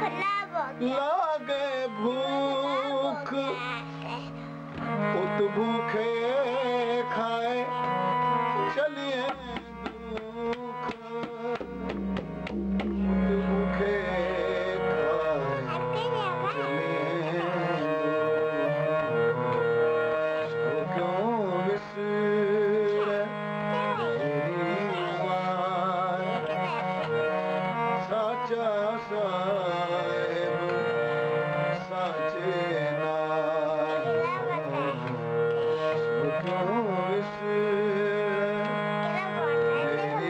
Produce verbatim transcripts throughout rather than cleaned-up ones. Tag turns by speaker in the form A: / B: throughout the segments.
A: लागे भूख उत भूखे खाए चलिए दुख उत भूखे खाए चलिए दुख क्यों विसरे साचा साहेब साचे नाम क्यों विसरे मेरी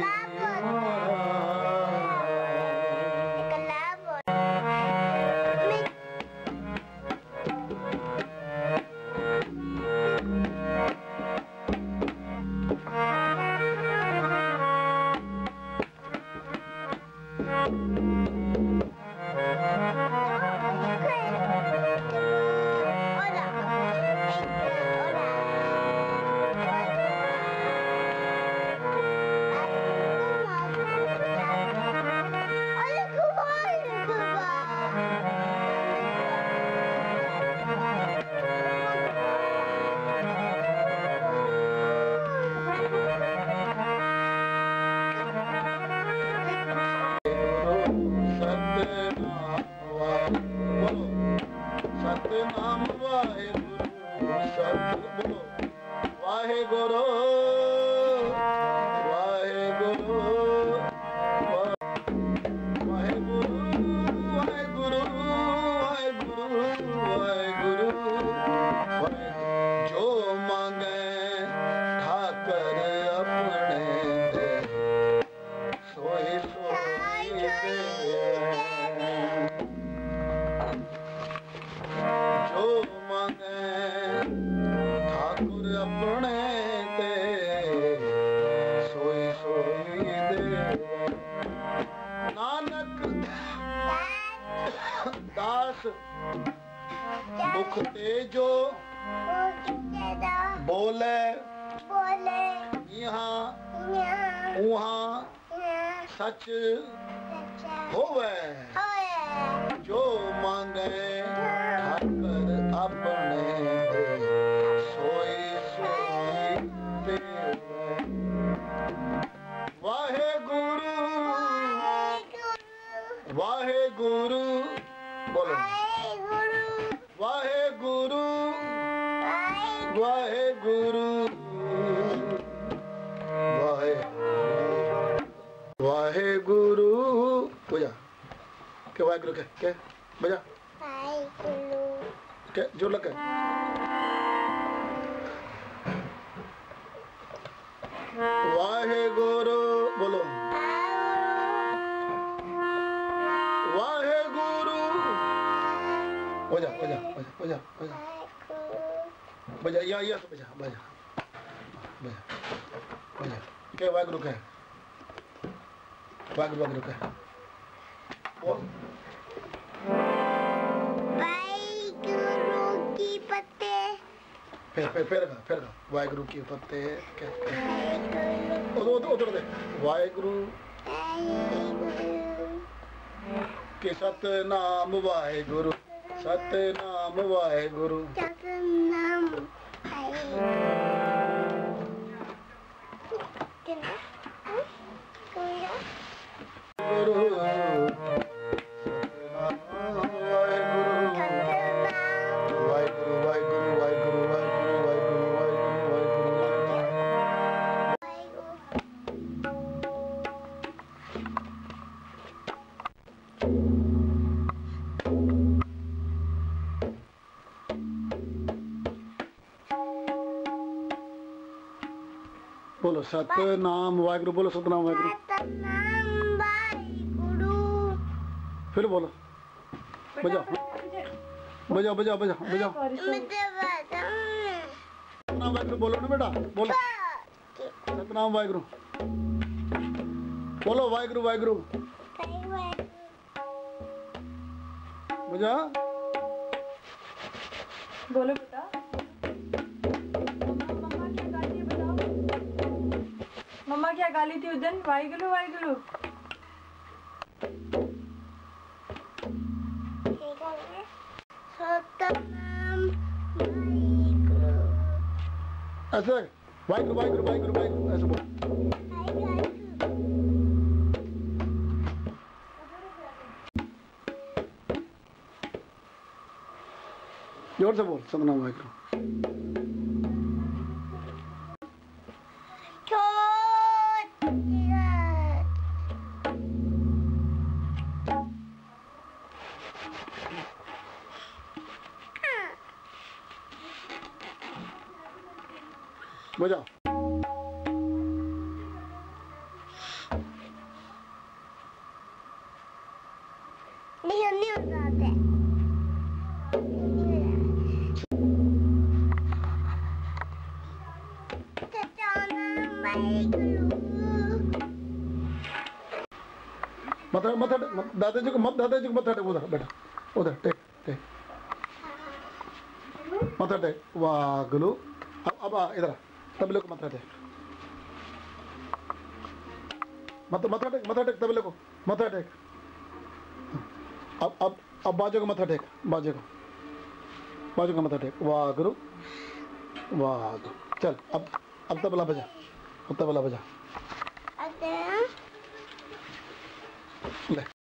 A: सतनाम वाहेगुरु सत बोलो वाहेगुरु वाहेगुरु वाहेगुरु वाहेगुरु वाहेगुरु वाहेगुरु जो मांगे ठाकर अपने दे सोई सोई दे जो मांगे ठाकुर अपने ते सोई सोई दे नानक दास दुख ते जो बोले यहाँ उहाँ सच होवे जो मांगे ठाकर अपने दे सोई सोई देवे वाहे गुरु वाहे गुरु बोलो वाहे गुरु वाहे गुरु वाहे वाहे गुरु पूजा के वाहेगुरु के के बजा के जोर लग वाहेगुरु बोलो वाहेगुरु बजा बजा बजा बजा बजा बजा या या तो बजा बजा बजा बजा के वाहेगुरु के वाहेगुरु वाहेगुरु के बोल फिर फिर फिर फिर वाहेगुरु की पत्ते उधर उधर उधर दे वाहेगुरु के सतनाम वाहेगुरु सतनाम वाहेगुरु सतनाम गुरु बोलो सतनाम वाहेगुरु बोलो सतनाम वाहेगुरु
B: सतनाम वाहेगुरु
A: फिर बोलो बजाओ बजाओ बजाओ बजाओ बजाओ सतनाम वाहेगुरु बोलो ना बेटा बोलो सतनाम वाहेगुरु बोलो वाहेगुरु वाहेगुरु बजा
C: बोलो बेटा मम्मा क्या गाली थी उस दिन वाहेगुरु वाहेगुरु
A: ऐसे वाहिगुरु वाहिगुरु वाहिगुरु वाहिगुरु ऐसे बोल। जोर से बोल सतनाम वाहिगुरु। बजाओ।
B: नहीं नहीं बताते
A: मत मत दादाजी को मत दादाजी को मत हटे उधर बेटा उधर टेक टेक मत हटे वागलू अब अब इधर तबले को मत हटे मत मत हटे मत हटे तबले को मत हटे अब अब अब बाजू को मत हटे बाजू को बाजू को मत हटे वागलू वागलू चल अब अब तबला बजा अब तबला बजा ले